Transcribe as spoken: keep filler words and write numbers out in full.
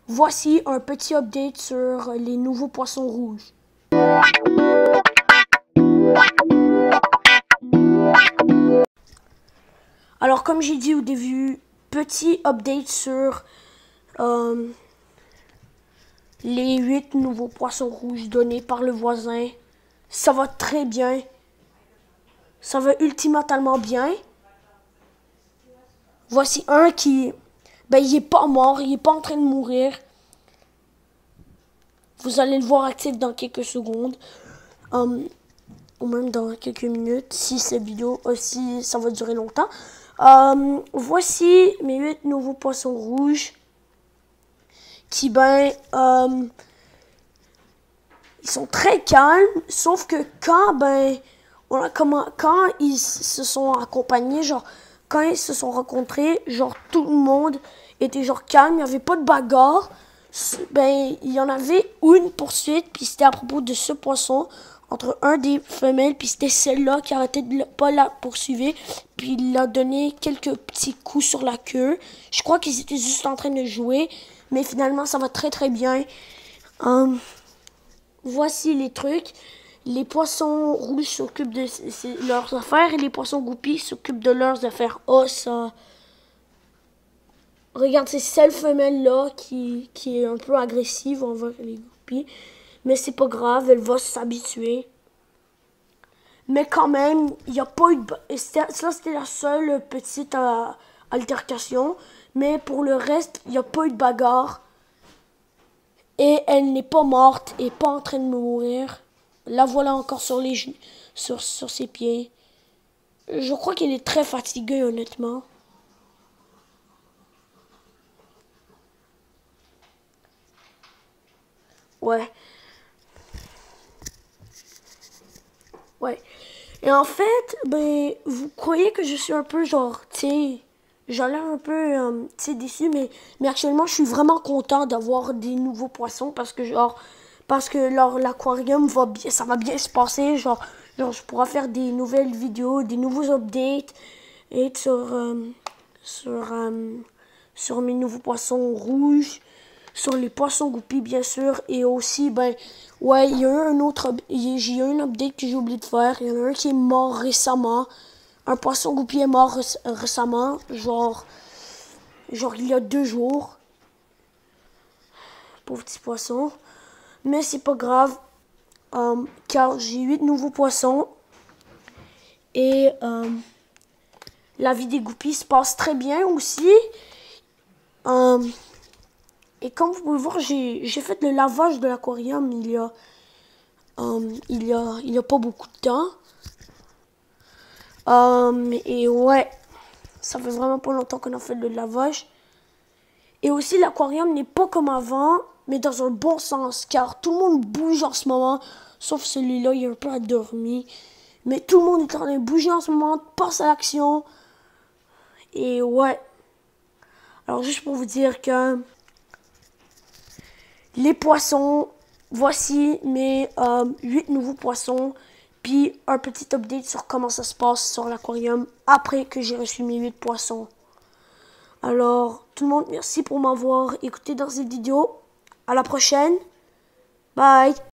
voici un petit update sur les nouveaux poissons rouges. Alors, comme j'ai dit au début, petit update sur euh, les huit nouveaux poissons rouges donnés par le voisin. Ça va très bien. Ça va ultimement bien. Voici un qui, ben, il est pas mort, il est pas en train de mourir. Vous allez le voir actif dans quelques secondes. Um, ou même dans quelques minutes, si cette vidéo aussi, ça va durer longtemps. Um, voici mes huit nouveaux poissons rouges. Qui, ben, um, ils sont très calmes, sauf que quand, ben, on a comment, quand ils se sont accompagnés, genre, quand ils se sont rencontrés, genre, tout le monde était, genre, calme, il n'y avait pas de bagarre. Ben, il y en avait une poursuite, puis c'était à propos de ce poisson, entre un des femelles, puis c'était celle-là qui arrêtait de le, pas la poursuivre, puis il a donné quelques petits coups sur la queue. Je crois qu'ils étaient juste en train de jouer, mais finalement, ça va très, très bien. Um, Voici les trucs. Les poissons rouges s'occupent de leurs affaires et les poissons goupilles s'occupent de leurs affaires. Oh, ça. Regarde, c'est celle femelle-là qui, qui est un peu agressive envers les goupilles. Mais c'est pas grave, elle va s'habituer. Mais quand même, il n'y a pas eu de... Ça, c'était la seule petite euh, altercation. Mais pour le reste, il n'y a pas eu de bagarre. Et elle n'est pas morte et pas en train de mourir. La voilà encore sur les genoux, sur, sur ses pieds. Je crois qu'elle est très fatiguée, honnêtement. Ouais. Ouais. Et en fait, ben, vous croyez que je suis un peu genre, tu sais, j'ai l'air un peu, euh, tu sais, déçu, mais, mais actuellement, je suis vraiment content d'avoir des nouveaux poissons parce que, genre, parce que l'aquarium va bien, ça va bien se passer, genre, genre, je pourrai faire des nouvelles vidéos, des nouveaux updates, et sur, euh, sur, euh, sur mes nouveaux poissons rouges, sur les poissons goupilles, bien sûr, et aussi, ben, ouais, il y a eu un autre, j'ai eu un update que j'ai oublié de faire, il y en a un qui est mort récemment, un poisson goupille est mort récemment, genre, genre il y a deux jours, pauvre petit poisson, mais c'est pas grave, um, car j'ai huit nouveaux poissons, et um, la vie des goupilles se passe très bien aussi, um, et comme vous pouvez voir, j'ai fait le lavage de l'aquarium il y a, um, il y a, il y a pas beaucoup de temps. Um, et ouais, ça fait vraiment pas longtemps qu'on a fait le lavage. Et aussi, l'aquarium n'est pas comme avant, mais dans un bon sens, car tout le monde bouge en ce moment, sauf celui-là, il est un peu endormi. Mais tout le monde est en train de bouger en ce moment, passe à l'action. Et ouais. Alors, juste pour vous dire que les poissons, voici mes euh, huit nouveaux poissons. Puis un petit update sur comment ça se passe sur l'aquarium après que j'ai reçu mes huit poissons. Alors, tout le monde, merci pour m'avoir écouté dans cette vidéo. À la prochaine. Bye.